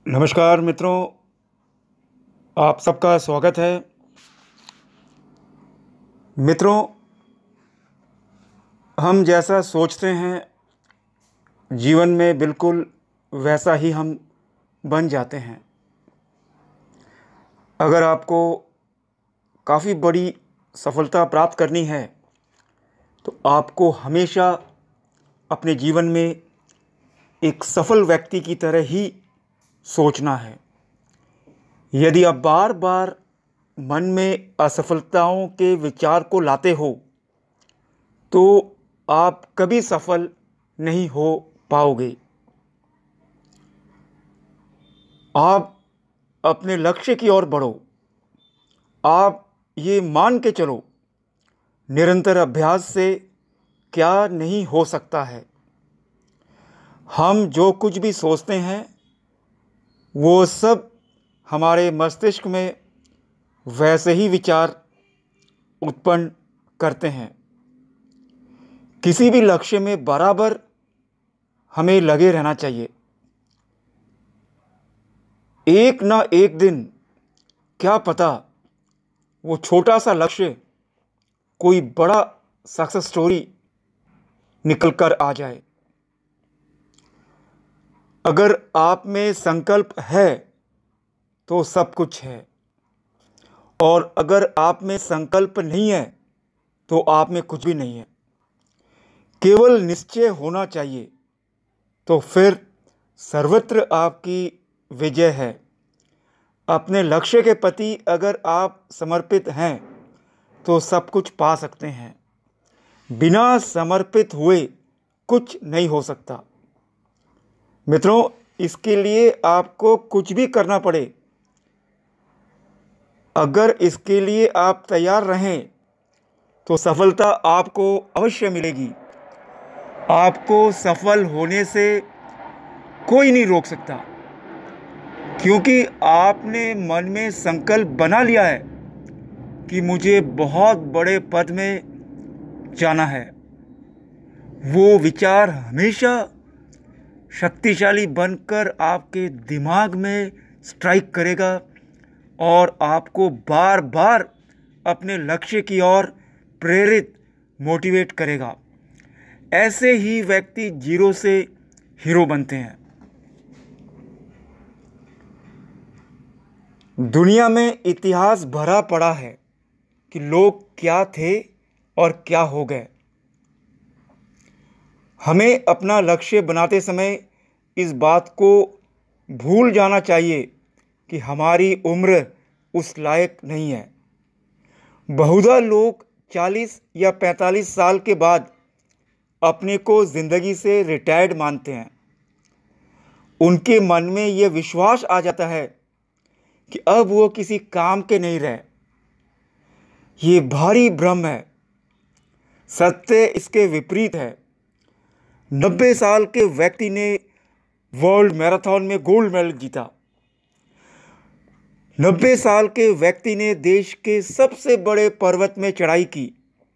नमस्कार मित्रों, आप सबका स्वागत है। मित्रों, हम जैसा सोचते हैं जीवन में बिल्कुल वैसा ही हम बन जाते हैं। अगर आपको काफ़ी बड़ी सफलता प्राप्त करनी है तो आपको हमेशा अपने जीवन में एक सफल व्यक्ति की तरह ही सोचना है। यदि आप बार बार मन में असफलताओं के विचार को लाते हो तो आप कभी सफल नहीं हो पाओगे। आप अपने लक्ष्य की ओर बढ़ो। आप ये मान के चलो, निरंतर अभ्यास से क्या नहीं हो सकता है। हम जो कुछ भी सोचते हैं वो सब हमारे मस्तिष्क में वैसे ही विचार उत्पन्न करते हैं। किसी भी लक्ष्य में बराबर हमें लगे रहना चाहिए। एक ना एक दिन क्या पता वो छोटा सा लक्ष्य कोई बड़ा सक्सेस स्टोरी निकल कर आ जाए। अगर आप में संकल्प है तो सब कुछ है, और अगर आप में संकल्प नहीं है तो आप में कुछ भी नहीं है। केवल निश्चय होना चाहिए तो फिर सर्वत्र आपकी विजय है। अपने लक्ष्य के प्रति अगर आप समर्पित हैं तो सब कुछ पा सकते हैं। बिना समर्पित हुए कुछ नहीं हो सकता। मित्रों, इसके लिए आपको कुछ भी करना पड़े, अगर इसके लिए आप तैयार रहें तो सफलता आपको अवश्य मिलेगी। आपको सफल होने से कोई नहीं रोक सकता, क्योंकि आपने मन में संकल्प बना लिया है कि मुझे बहुत बड़े पद में जाना है। वो विचार हमेशा शक्तिशाली बनकर आपके दिमाग में स्ट्राइक करेगा और आपको बार बार अपने लक्ष्य की ओर प्रेरित मोटिवेट करेगा। ऐसे ही व्यक्ति जीरो से हीरो बनते हैं। दुनिया में इतिहास भरा पड़ा है कि लोग क्या थे और क्या हो गए। हमें अपना लक्ष्य बनाते समय इस बात को भूल जाना चाहिए कि हमारी उम्र उस लायक नहीं है। बहुधा लोग 40 या 45 साल के बाद अपने को ज़िंदगी से रिटायर्ड मानते हैं। उनके मन में यह विश्वास आ जाता है कि अब वो किसी काम के नहीं रहे। ये भारी भ्रम है। सत्य इसके विपरीत है। 90 साल के व्यक्ति ने वर्ल्ड मैराथन में गोल्ड मेडल जीता। 90 साल के व्यक्ति ने देश के सबसे बड़े पर्वत में चढ़ाई की।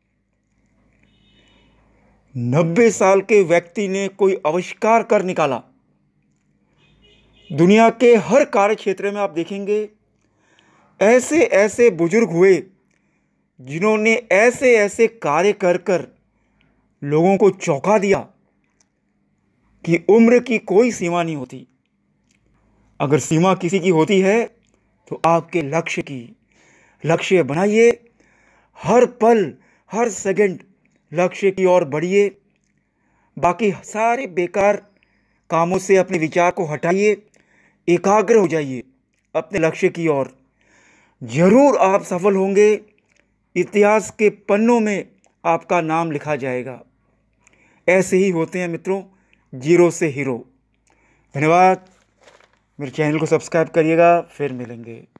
90 साल के व्यक्ति ने कोई आविष्कार कर निकाला। दुनिया के हर कार्य क्षेत्र में आप देखेंगे ऐसे ऐसे बुजुर्ग हुए जिन्होंने ऐसे ऐसे कार्य कर कर लोगों को चौंका दिया कि उम्र की कोई सीमा नहीं होती। अगर सीमा किसी की होती है तो आपके लक्ष्य की। लक्ष्य बनाइए, हर पल हर सेकंड लक्ष्य की ओर बढ़िए। बाकी सारे बेकार कामों से अपने विचार को हटाइए, एकाग्र हो जाइए अपने लक्ष्य की ओर। जरूर आप सफल होंगे। इतिहास के पन्नों में आपका नाम लिखा जाएगा। ऐसे ही होते हैं मित्रों, जीरो से हीरो। धन्यवाद। मेरे चैनल को सब्सक्राइब करिएगा। फिर मिलेंगे।